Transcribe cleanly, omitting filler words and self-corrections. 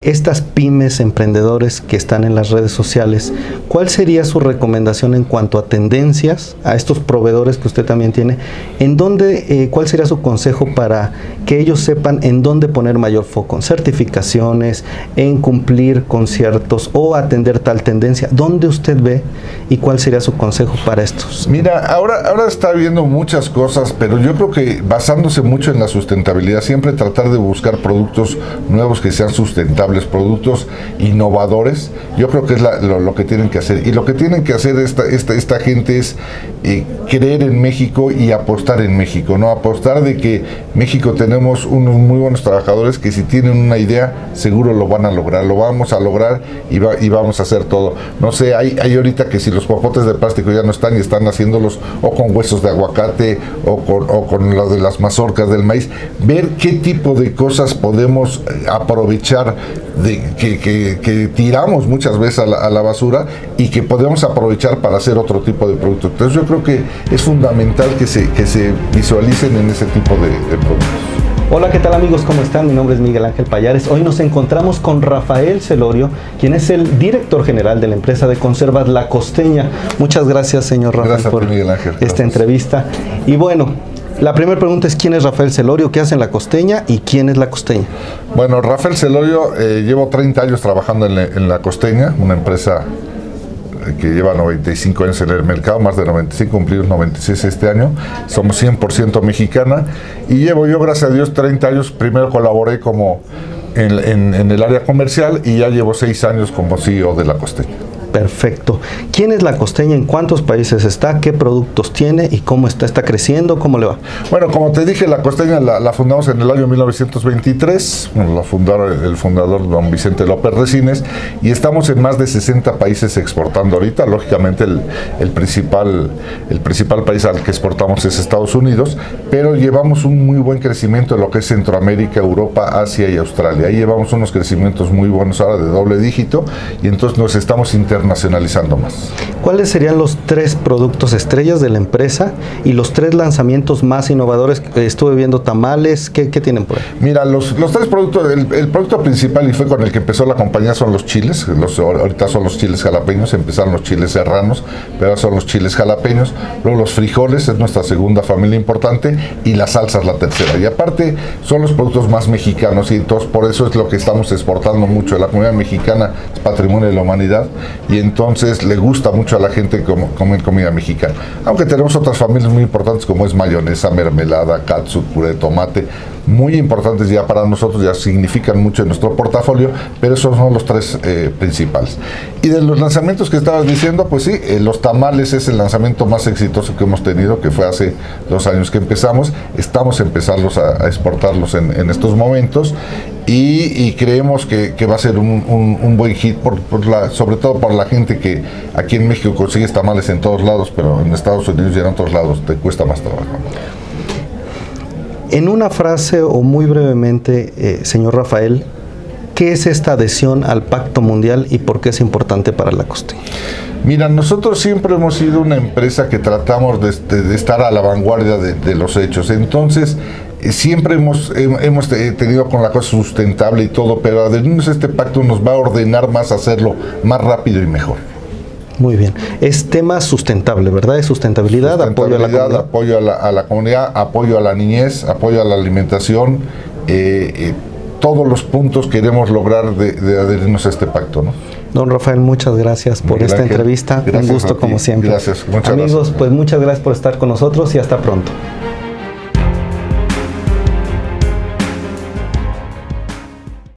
Estas pymes, emprendedores que están en las redes sociales, ¿cuál sería su recomendación en cuanto a tendencias, a estos proveedores que usted también tiene? ¿Cuál sería su consejo para que ellos sepan en dónde poner mayor foco? ¿En certificaciones, en cumplir conciertos o atender tal tendencia? ¿Dónde usted ve y cuál sería su consejo para estos? Mira, ahora está habiendo muchas cosas, pero yo creo que basándose mucho en la sustentabilidad, siempre tratar de buscar productos nuevos que sean sustentables, productos innovadores, yo creo que es lo que tienen que hacer. Y lo que tienen que hacer esta gente es creer en México y apostar en México, ¿no? Apostar de que México tenemos unos muy buenos trabajadores que si tienen una idea, seguro lo van a lograr, lo vamos a lograr y vamos a hacer todo. No sé, hay ahorita que si los popotes de plástico ya no están y están haciéndolos o con huesos de aguacate o con lo de las mazorcas del maíz, ver qué tipo de cosas podemos aprovechar que tiramos muchas veces a la basura y que podemos aprovechar para hacer otro tipo de productos. Entonces yo creo que es fundamental que se visualicen en ese tipo de productos. Hola, ¿qué tal amigos? ¿Cómo están? Mi nombre es Miguel Ángel Payares. Hoy nos encontramos con Rafael Celorio, quien es el director general de la empresa de conservas La Costeña. Muchas gracias, señor Rafael, por Miguel Ángel, esta entrevista. Y bueno, la primera pregunta es: ¿quién es Rafael Celorio? ¿Qué hace en La Costeña? ¿Y quién es La Costeña? Bueno, Rafael Celorio, llevo 30 años trabajando en La Costeña, una empresa que lleva 95 años en el mercado, más de 95, cumplimos 96 este año. Somos 100% mexicana y llevo yo, gracias a Dios, 30 años. Primero colaboré como en el área comercial y ya llevo 6 años como CEO de La Costeña. Perfecto. ¿Quién es La Costeña? ¿En cuántos países está? ¿Qué productos tiene? ¿Y cómo está? ¿Está creciendo? ¿Cómo le va? Bueno, como te dije, La Costeña la fundamos en el año 1923. Bueno, la fundaron el fundador don Vicente López Resines y estamos en más de 60 países exportando ahorita. Lógicamente el principal país al que exportamos es Estados Unidos, pero llevamos un muy buen crecimiento en lo que es Centroamérica, Europa, Asia y Australia. Ahí llevamos unos crecimientos muy buenos ahora de doble dígito y entonces nos estamos internacionalizando más. ¿Cuáles serían los 3 productos estrellas de la empresa y los 3 lanzamientos más innovadores? Estuve viendo tamales, ¿qué tienen por ahí? Mira, los 3 productos, el producto principal y fue con el que empezó la compañía son los chiles. Ahorita son los chiles jalapeños, empezaron los chiles serranos, pero ahora son los chiles jalapeños. Luego los frijoles, es nuestra segunda familia importante, y las salsas la tercera. Y aparte son los productos más mexicanos y entonces por eso es lo que estamos exportando mucho. La comunidad mexicana es patrimonio de la humanidad y entonces le gusta mucho a la gente comer comida mexicana. Aunque tenemos otras familias muy importantes como es mayonesa, mermelada, catsup, puré de tomate, muy importantes ya para nosotros, ya significan mucho en nuestro portafolio, pero esos son los 3 principales. Y de los lanzamientos que estabas diciendo, pues sí, los tamales es el lanzamiento más exitoso que hemos tenido, que fue hace 2 años que empezamos. Estamos empezando a exportarlos en estos momentos y creemos que va a ser un buen hit, sobre todo por la gente que aquí en México consigue tamales en todos lados, pero en Estados Unidos y en otros lados te cuesta más trabajo. En una frase o muy brevemente, señor Rafael, ¿qué es esta adhesión al Pacto Mundial y por qué es importante para La Costeña? Mira, nosotros siempre hemos sido una empresa que tratamos de estar a la vanguardia de los hechos. Entonces, siempre hemos tenido con la cosa sustentable y todo, pero adherirnos a este pacto nos va a ordenar más hacerlo más rápido y mejor. Muy bien. Es tema sustentable, ¿verdad? Es sustentabilidad, apoyo a la comunidad. Apoyo a la comunidad, apoyo a la niñez, apoyo a la alimentación. Todos los puntos queremos lograr de adherirnos a este pacto, ¿no? Don Rafael, muchas gracias por esta entrevista. Un gusto como siempre. Gracias. Muchas Amigos, gracias. Pues muchas gracias por estar con nosotros y hasta pronto.